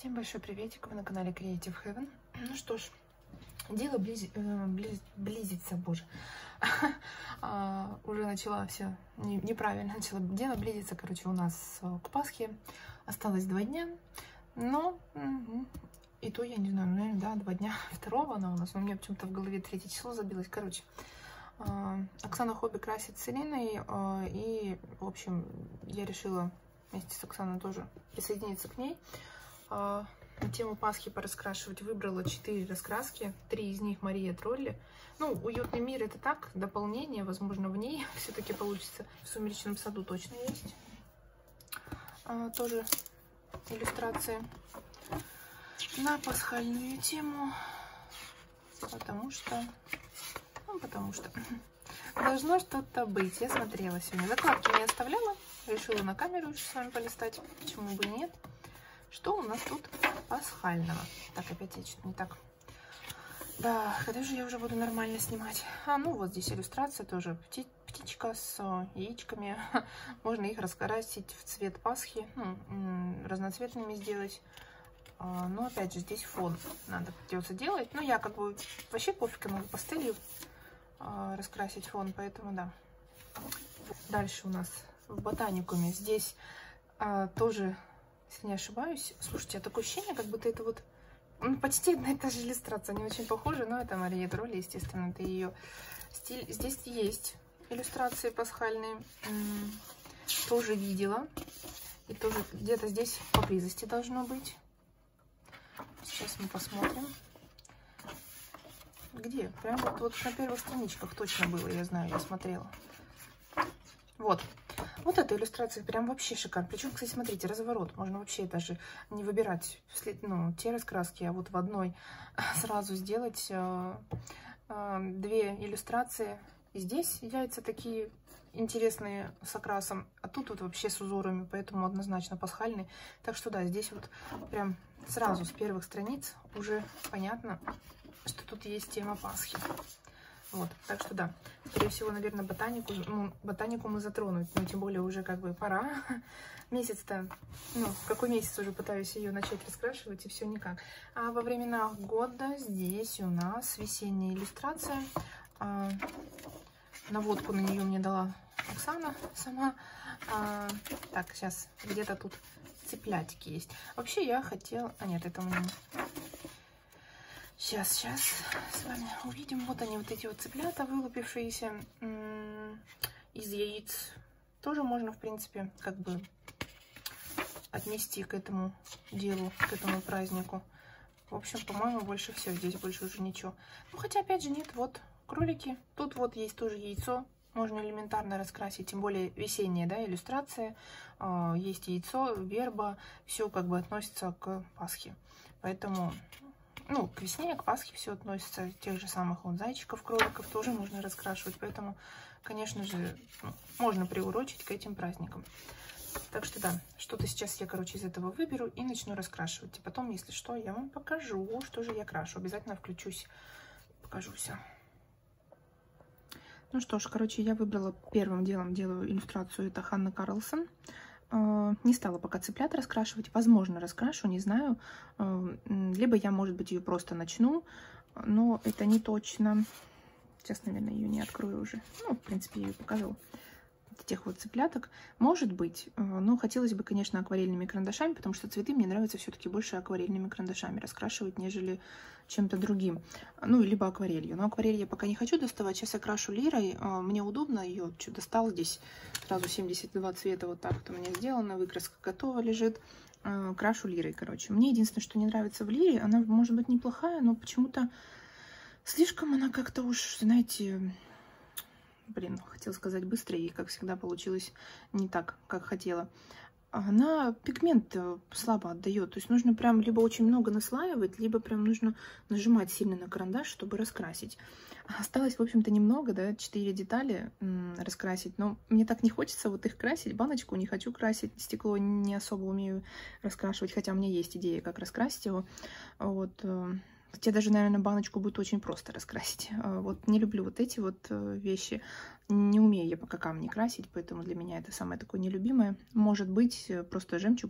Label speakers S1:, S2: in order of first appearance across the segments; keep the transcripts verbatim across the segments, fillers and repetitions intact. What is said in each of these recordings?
S1: Всем большой приветик, вы на канале Creative Heaven. Ну что ж, дело близ... близ... близится, боже. а, уже начала все не... неправильно, начала. Дело близится, короче, у нас к Пасхе. Осталось два дня, но угу. И то я не знаю, наверное, да, два дня. Второго она у нас, но у меня почему-то в голове третье число забилось. Короче, а, Оксана Хобби красит с Элиной, а, и, в общем, я решила вместе с Оксаной тоже присоединиться к ней. На тему Пасхи пораскрашивать выбрала четыре раскраски, три из них Мария Тролли. Ну, уютный мир это так, дополнение, возможно, в ней все-таки получится. В Сумеречном саду точно есть. А, тоже иллюстрации на пасхальную тему, потому что, ну, потому что должно что-то быть. Я смотрела сегодня, закладки не оставляла, решила на камеру еще с вами полистать, почему бы и нет. Что у нас тут пасхального? Так, опять я что-то не так. Да, когда же я уже буду нормально снимать? А, ну вот здесь иллюстрация тоже. Пти птичка с яичками. Можно их раскрасить в цвет Пасхи. Ну, разноцветными сделать. А, но опять же, здесь фон надо придется делать. Ну, я как бы вообще пофиг, могу пастелью а, раскрасить фон, поэтому да. Дальше у нас в ботаникуме. Здесь а, тоже... Если не ошибаюсь, слушайте, такое ощущение, как будто это вот, ну, почти одна и та же иллюстрация, они очень похожи, но это Мария Тролли, естественно, это ее стиль. Здесь есть иллюстрации пасхальные, тоже видела, и тоже где-то здесь поблизости должно быть. Сейчас мы посмотрим. Где? Прям вот, вот на первых страничках точно было, я знаю, я смотрела. Вот. Вот эта иллюстрация прям вообще шикарная. Причем, кстати, смотрите, разворот. Можно вообще даже не выбирать вслед, ну, те раскраски, а вот в одной сразу сделать э, э, две иллюстрации. И здесь яйца такие интересные с окрасом, а тут вот вообще с узорами, поэтому однозначно пасхальный. Так что да, здесь вот прям сразу с первых страниц уже понятно, что тут есть тема Пасхи. Вот, так что да, скорее всего, наверное, ботанику, ну, ботанику мы затронуть, но тем более уже как бы пора. Месяц-то, ну, какой месяц уже пытаюсь ее начать раскрашивать, и все никак. А во временах года здесь у нас весенняя иллюстрация. А, наводку на нее мне дала Оксана сама. А, так, сейчас где-то тут цыплятики есть. Вообще я хотела... А нет, это у меня... Сейчас, сейчас с вами увидим. Вот они, вот эти вот цыплята, вылупившиеся из яиц. Тоже можно, в принципе, как бы отнести к этому делу, к этому празднику. В общем, по-моему, больше все. Здесь больше уже ничего. Ну, хотя, опять же, нет. Вот кролики. Тут вот есть тоже яйцо. Можно элементарно раскрасить, тем более весенняя, да, иллюстрация. Есть яйцо, верба. Все как бы относится к Пасхе. Поэтому... Ну, к весне, к Пасхе все относится, тех же самых вот зайчиков, кроликов тоже можно раскрашивать, поэтому, конечно же, ну, можно приурочить к этим праздникам. Так что да, что-то сейчас я, короче, из этого выберу и начну раскрашивать. И потом, если что, я вам покажу, что же я крашу. Обязательно включусь, покажу все. Ну что ж, короче, я выбрала первым делом, делаю иллюстрацию, это Ханна Карлсон. Не стала пока цыплят раскрашивать. Возможно, раскрашу, не знаю. Либо я, может быть, ее просто начну, но это не точно. Сейчас, наверное, ее не открою уже. Ну, в принципе, я ее показала. Этих вот цыпляток. Может быть, но хотелось бы, конечно, акварельными карандашами, потому что цветы мне нравится все-таки больше акварельными карандашами раскрашивать, нежели чем-то другим. Ну, либо акварелью. Но акварель я пока не хочу доставать. Сейчас я крашу лирой. Мне удобно ее. Что, достал здесь сразу семьдесят два цвета. Вот так вот у меня сделано. Выкраска готова лежит. Крашу лирой, короче. Мне единственное, что не нравится в лире, она может быть неплохая, но почему-то слишком она как-то уж, знаете... Блин, хотела сказать быстро, и, как всегда, получилось не так, как хотела. Она пигмент слабо отдает. То есть нужно прям либо очень много наслаивать, либо прям нужно нажимать сильно на карандаш, чтобы раскрасить. Осталось, в общем-то, немного, да, четыре детали раскрасить. Но мне так не хочется вот их красить. Баночку не хочу красить. Стекло не особо умею раскрашивать, хотя у меня есть идея, как раскрасить его. Вот... Хотя даже, наверное, баночку будет очень просто раскрасить. Вот не люблю вот эти вот вещи. Не умею я пока камни красить, поэтому для меня это самое такое нелюбимое. Может быть, просто жемчугом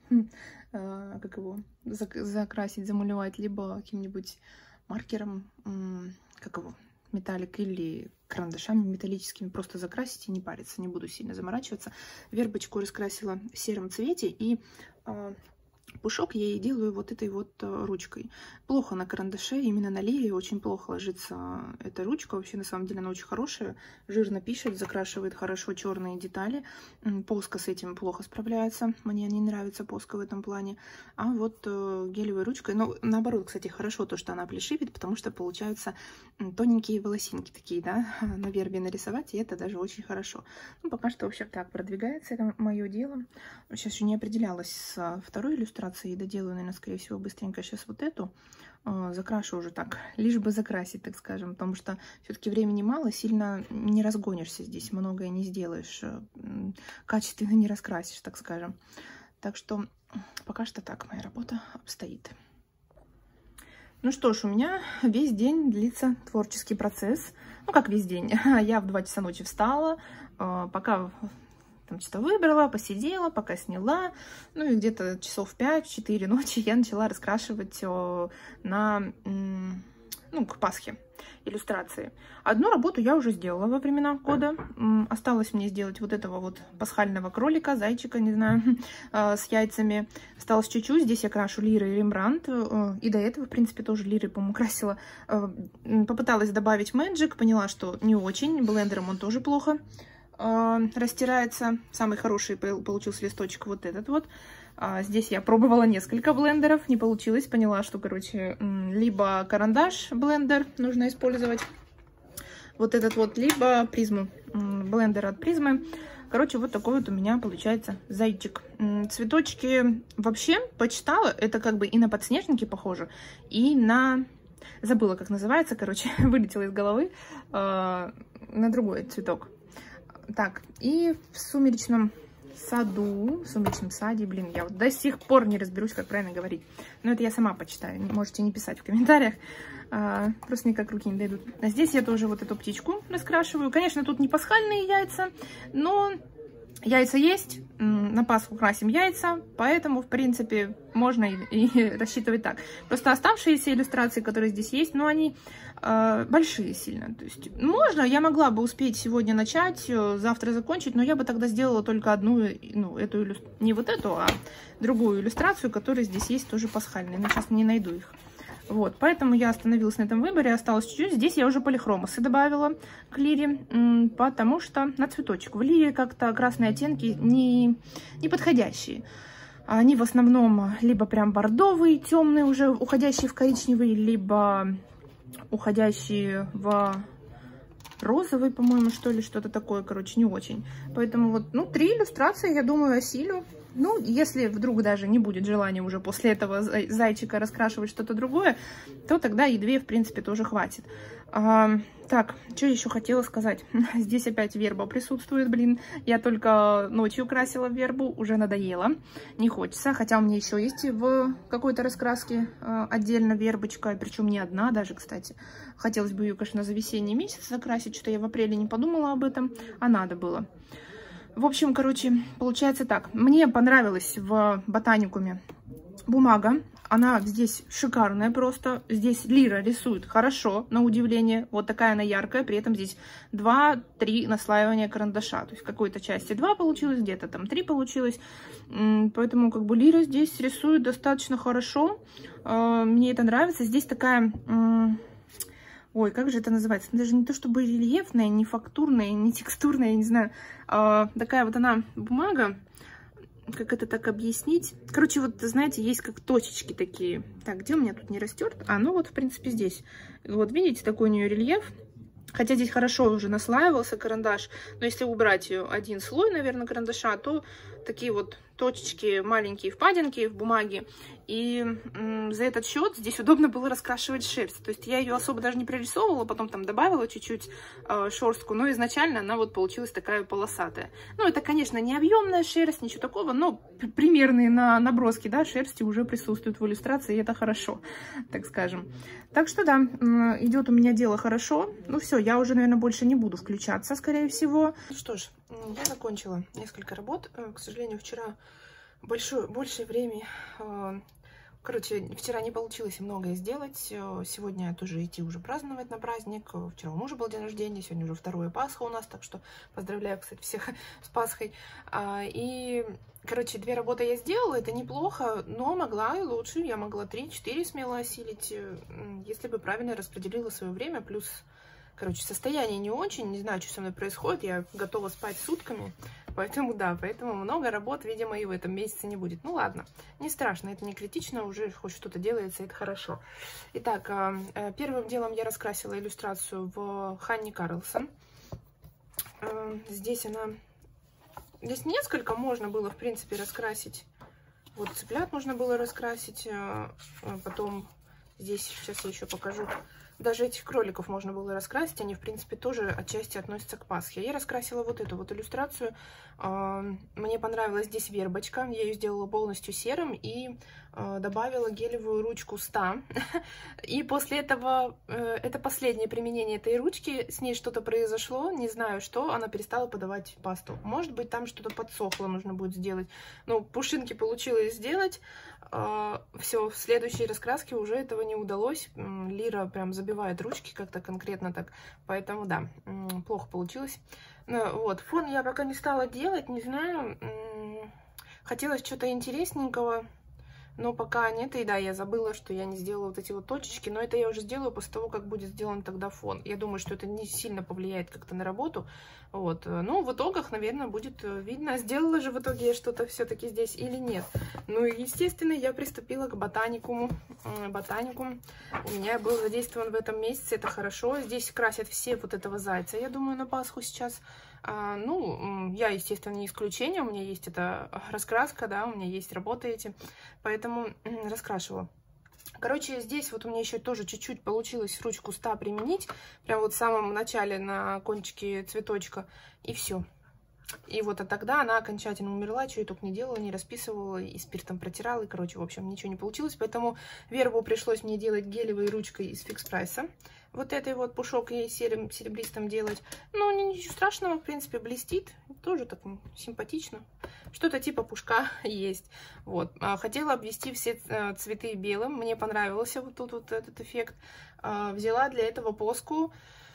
S1: э, как его, зак закрасить, замалевать, либо каким-нибудь маркером, как его, металлик или карандашами металлическими, просто закрасить и не париться, не буду сильно заморачиваться. Вербочку раскрасила в сером цвете, и э, пушок я ей делаю вот этой вот э, ручкой. Плохо на карандаше, именно на лире очень плохо ложится эта ручка. Вообще, на самом деле, она очень хорошая. Жирно пишет, закрашивает хорошо черные детали. Поска с этим плохо справляется. Мне не нравится поска в этом плане. А вот э, гелевой ручкой, ну, наоборот, кстати, хорошо то, что она плешивит, потому что получаются тоненькие волосинки такие, да, на вербе нарисовать, и это даже очень хорошо. Ну, пока что, в общем, так продвигается, это мое дело. Сейчас еще не определялась с второй иллюстрацией, доделаю, наверное, скорее всего, быстренько сейчас вот эту. Закрашу уже так, лишь бы закрасить, так скажем, потому что все-таки времени мало, сильно не разгонишься здесь, многое не сделаешь, качественно не раскрасишь, так скажем. Так что пока что так моя работа обстоит. Ну что ж, у меня весь день длится творческий процесс. Ну, как весь день. Я в два часа ночи встала, пока там что-то выбрала, посидела, пока сняла. Ну и где-то часов в пять-четыре ночи я начала раскрашивать на, ну, к Пасхе иллюстрации. Одну работу я уже сделала во времена года. Осталось мне сделать вот этого вот пасхального кролика, зайчика, не знаю, с яйцами. Осталось чуть-чуть. Здесь я крашу лирой и Рембрандт. И до этого, в принципе, тоже лирой, по-моему, красила. Попыталась добавить Magic, поняла, что не очень. Блендером он тоже плохо растирается. Самый хороший получился листочек вот этот вот. Здесь я пробовала несколько блендеров, не получилось. Поняла, что, короче, либо карандаш, блендер нужно использовать, вот этот вот, либо призму, блендер от призмы. Короче, вот такой вот у меня получается зайчик. Цветочки вообще почитала, это как бы и на подснежники похоже, и на... Забыла, как называется, короче, вылетела из головы, на другой цветок. Так, и в сумеречном саду, в сумеречном саде, блин, я вот до сих пор не разберусь, как правильно говорить. Но это я сама почитаю, можете не писать в комментариях, а, просто никак руки не дойдут. А здесь я тоже вот эту птичку раскрашиваю. Конечно, тут не пасхальные яйца, но яйца есть, на Пасху красим яйца, поэтому, в принципе, можно и, и рассчитывать так. Просто оставшиеся иллюстрации, которые здесь есть, ну, они э, большие сильно. То есть можно, я могла бы успеть сегодня начать, завтра закончить, но я бы тогда сделала только одну, ну, эту иллюстрацию, не вот эту, а другую иллюстрацию, которая здесь есть, тоже пасхальная, но сейчас не найду их. Вот, поэтому я остановилась на этом выборе, осталось чуть-чуть. Здесь я уже полихромосы добавила к лире, потому что на цветочек. В лире как-то красные оттенки не, не подходящие. Они в основном либо прям бордовые, темные, уже уходящие в коричневый, либо уходящие в розовый, по-моему, что ли, что-то такое, короче, не очень. Поэтому вот, ну, три иллюстрации, я думаю, осилю. Ну, если вдруг даже не будет желания уже после этого зайчика раскрашивать что-то другое, то тогда и две, в принципе, тоже хватит. А, так, что еще хотела сказать? Здесь опять верба присутствует, блин. Я только ночью красила вербу, уже надоело. Не хочется, хотя у меня еще есть в какой-то раскраске а, отдельно вербочка, причем не одна даже, кстати. Хотелось бы ее, конечно, за весенний месяц закрасить, что-то я в апреле не подумала об этом, а надо было. В общем, короче, получается так. Мне понравилась в ботаникуме бумага. Она здесь шикарная просто. Здесь лира рисует хорошо, на удивление. Вот такая она яркая. При этом здесь два-три наслаивания карандаша. То есть в какой-то части два получилось, где-то там три получилось. Поэтому как бы лира здесь рисует достаточно хорошо. Мне это нравится. Здесь такая... Ой, как же это называется? Даже не то чтобы рельефная, не фактурная, не текстурная, я не знаю. А, такая вот она бумага. Как это так объяснить? Короче, вот, знаете, есть как точечки такие. Так, где у меня тут не растерт? А, ну вот, в принципе, здесь. Вот, видите, такой у нее рельеф. Хотя здесь хорошо уже наслаивался карандаш. Но если убрать ее один слой, наверное, карандаша, то такие вот точечки, маленькие впадинки в бумаге. И м, за этот счет здесь удобно было раскрашивать шерсть. То есть я ее особо даже не прорисовывала, потом там добавила чуть-чуть э, шерстку, но изначально она вот получилась такая полосатая. Ну, это, конечно, не объемная шерсть, ничего такого, но примерные на наброски, да, шерсти уже присутствуют в иллюстрации, и это хорошо, так скажем. Так что да, идет у меня дело хорошо. Ну все, я уже, наверное, больше не буду включаться, скорее всего. Ну что ж, я закончила несколько работ. К сожалению, вчера большое, большее время. Короче, вчера не получилось многое сделать. Сегодня тоже идти уже праздновать на праздник. Вчера у мужа был день рождения, сегодня уже второе Пасха у нас, так что поздравляю, кстати, всех с Пасхой. И, короче, две работы я сделала, это неплохо, но могла и лучше. Я могла три-четыре смело осилить, если бы правильно распределила свое время. Плюс, короче, состояние не очень, не знаю, что со мной происходит. Я готова спать сутками. Поэтому, да, поэтому много работ, видимо, и в этом месяце не будет. Ну, ладно, не страшно, это не критично, уже хоть что-то делается, это хорошо. Итак, первым делом я раскрасила иллюстрацию в Ханни Карлсон. Здесь она... Здесь несколько можно было, в принципе, раскрасить. Вот цыплят можно было раскрасить, потом здесь, сейчас я еще покажу... Даже этих кроликов можно было раскрасить, они, в принципе, тоже отчасти относятся к Пасхе. Я раскрасила вот эту вот иллюстрацию. Мне понравилась здесь вербочка, я ее сделала полностью серым и добавила гелевую ручку ста. И после этого, это последнее применение этой ручки, с ней что-то произошло, не знаю что, она перестала подавать пасту. Может быть, там что-то подсохло, нужно будет сделать. Но пушинки получилось сделать. Все, в следующей раскраске уже этого не удалось. Лира прям забивает ручки как-то конкретно так. Поэтому, да, плохо получилось. Ну, вот, фон я пока не стала делать, не знаю. Хотелось что-то интересненького. Но пока нет, и да, я забыла, что я не сделала вот эти вот точечки, но это я уже сделаю после того, как будет сделан тогда фон. Я думаю, что это не сильно повлияет как-то на работу, вот. Ну, в итогах, наверное, будет видно, сделала же в итоге я что-то все-таки здесь или нет. Ну, и, естественно, я приступила к ботаникуму. Ботаникум у меня был задействован в этом месяце, это хорошо. Здесь красят все вот этого зайца, я думаю, на Пасху сейчас. А, ну, я, естественно, не исключение, у меня есть эта раскраска, да, у меня есть работы эти, поэтому раскрашивала. Короче, здесь вот у меня еще тоже чуть-чуть получилось ручку ста применить, прям вот в самом начале на кончике цветочка, и все. И вот а тогда она окончательно умерла, что я только не делала, не расписывала, и спиртом протирала, и, короче, в общем, ничего не получилось. Поэтому вербу пришлось мне делать гелевой ручкой из Фикс Прайса. Вот этой вот пушок ей серым, серебристым делать. Ну, ничего страшного, в принципе, блестит. Тоже так симпатично. Что-то типа пушка есть. Вот. Хотела обвести все цветы белым. Мне понравился вот тут вот этот эффект. Взяла для этого поску.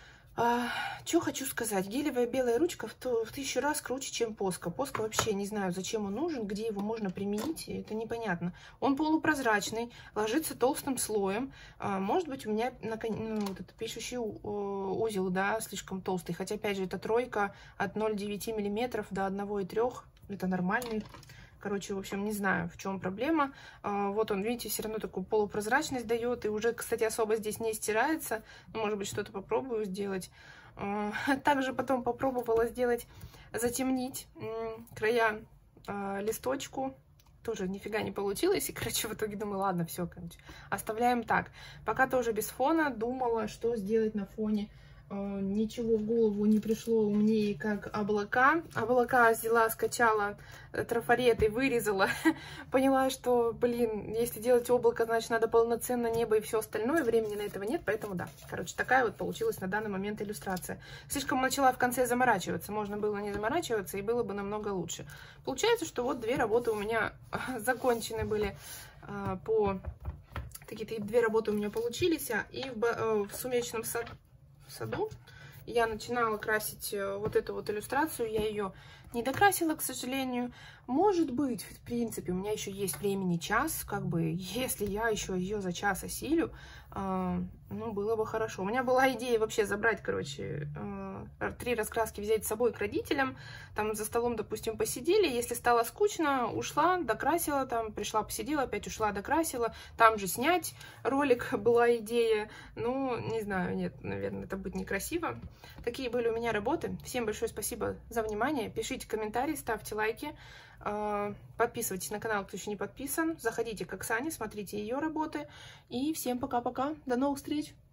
S1: А, что хочу сказать, гелевая белая ручка в, то, в тысячу раз круче, чем поска. Поска вообще не знаю, зачем он нужен, где его можно применить, это непонятно. Он полупрозрачный, ложится толстым слоем. А, может быть, у меня на, ну, вот этот пишущий узел, да, слишком толстый. Хотя, опять же, это тройка от ноль целых девяти десятых миллиметров до одного и трёх. Это нормальный. Короче, в общем, не знаю, в чем проблема. Вот он, видите, все равно такую полупрозрачность дает. И уже, кстати, особо здесь не стирается. Может быть, что-то попробую сделать. Также потом попробовала сделать, затемнить края листочку. Тоже нифига не получилось. И, короче, в итоге думаю, ладно, все, короче, оставляем так. Пока тоже без фона. Думала, что сделать на фоне. Ничего в голову не пришло умнее, как облака. Облака взяла, скачала трафарет и вырезала. Поняла, что, блин, если делать облако, значит, надо полноценно небо и все остальное. Времени на этого нет, поэтому да. Короче, такая вот получилась на данный момент иллюстрация. Слишком начала в конце заморачиваться. Можно было не заморачиваться, и было бы намного лучше. Получается, что вот две работы у меня закончены были по... Такие две работы у меня получились. И в, в сумеречном саду в саду я начинала красить вот эту вот иллюстрацию, я ее не докрасила, к сожалению. Может быть, в принципе, у меня еще есть времени час, как бы, если я еще ее за час осилю, э, ну, было бы хорошо. У меня была идея вообще забрать, короче, э, три раскраски взять с собой к родителям, там за столом, допустим, посидели, если стало скучно, ушла, докрасила, там, пришла, посидела, опять ушла, докрасила, там же снять ролик была идея, ну, не знаю, нет, наверное, это будет некрасиво. Такие были у меня работы. Всем большое спасибо за внимание, пишите комментарии, ставьте лайки. Подписывайтесь на канал, кто еще не подписан. Заходите к Оксане, смотрите ее работы. И всем пока-пока. До новых встреч!